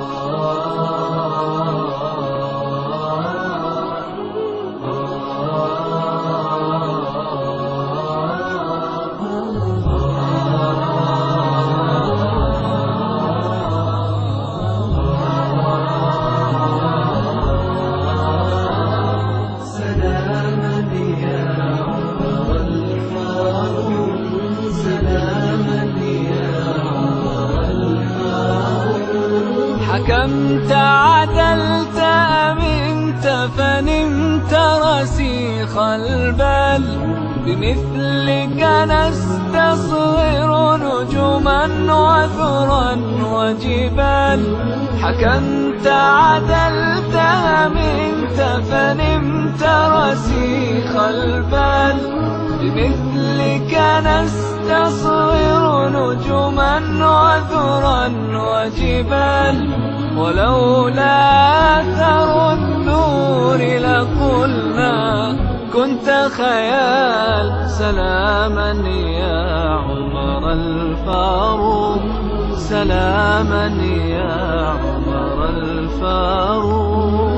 حكمت عدلت أمنت فنمت رسيخ البال، بمثلك نستصغر نجما وذرا وجبال. حكمت عدلت أمنت فنمت رسيخ البال، بمثلك نستصغر نجما وذرا وجبال. ولولا أثر النور لقلنا كنت خيال. سلاما يا عمر الفاروق، سلاما يا عمر الفاروق.